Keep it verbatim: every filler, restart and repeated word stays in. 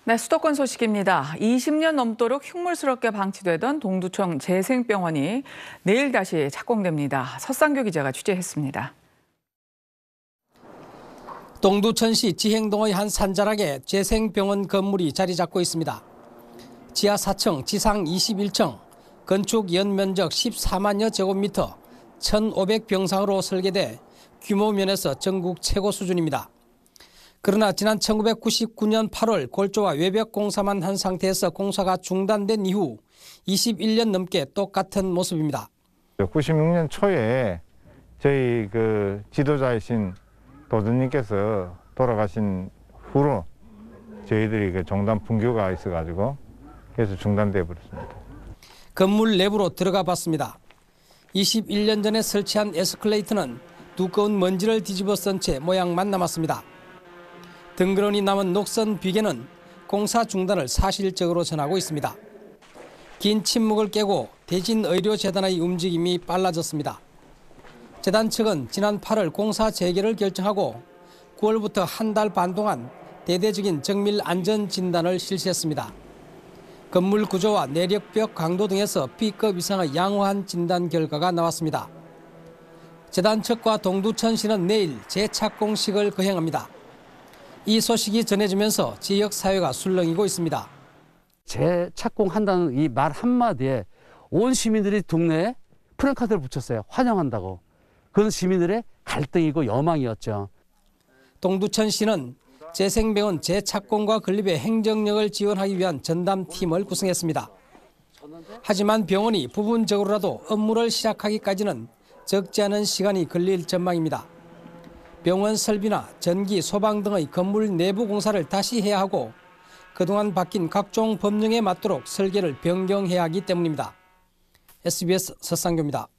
네, 수도권 소식입니다. 이십 년 넘도록 흉물스럽게 방치되던 동두천 재생병원이 내일 다시 착공됩니다. 서상교 기자가 취재했습니다. 동두천시 지행동의 한 산자락에 재생병원 건물이 자리 잡고 있습니다. 지하 사 층, 지상 이십일 층, 건축 연면적 십사만여 제곱미터, 천오백 병상으로 설계돼 규모 면에서 전국 최고 수준입니다. 그러나 지난 천구백구십구 년 팔월 골조와 외벽 공사만 한 상태에서 공사가 중단된 이후 이십일 년 넘게 똑같은 모습입니다. 구십육 년 초에 저희 그 지도자이신 도주님께서 돌아가신 후로 저희들이 그 종단 분규가 있어가지고 그래서 중단돼 버렸습니다. 건물 내부로 들어가 봤습니다. 이십일 년 전에 설치한 에스컬레이터는 두꺼운 먼지를 뒤집어 쓴 채 모양만 남았습니다. 덩그러니 남은 녹선 비계는 공사 중단을 사실적으로 전하고 있습니다. 긴 침묵을 깨고 대진의료재단의 움직임이 빨라졌습니다. 재단 측은 지난 팔월 공사 재개를 결정하고 구월부터 한 달 반 동안 대대적인 정밀 안전 진단을 실시했습니다. 건물 구조와 내력벽 강도 등에서 B급 이상의 양호한 진단 결과가 나왔습니다. 재단 측과 동두천시는 내일 재착공식을 거행합니다. 이 소식이 전해지면서 지역사회가 술렁이고 있습니다. 재착공한다는 이 말 한마디에 온 시민들이 동네에 프랜카드를 붙였어요. 환영한다고. 그건 시민들의 갈등이고 여망이었죠. 동두천시는 재생병원 재착공과 건립의 행정력을 지원하기 위한 전담팀을 구성했습니다. 하지만 병원이 부분적으로라도 업무를 시작하기까지는 적지 않은 시간이 걸릴 전망입니다. 병원 설비나 전기, 소방 등의 건물 내부 공사를 다시 해야 하고 그동안 바뀐 각종 법령에 맞도록 설계를 변경해야 하기 때문입니다. 에스비에스 서상교입니다.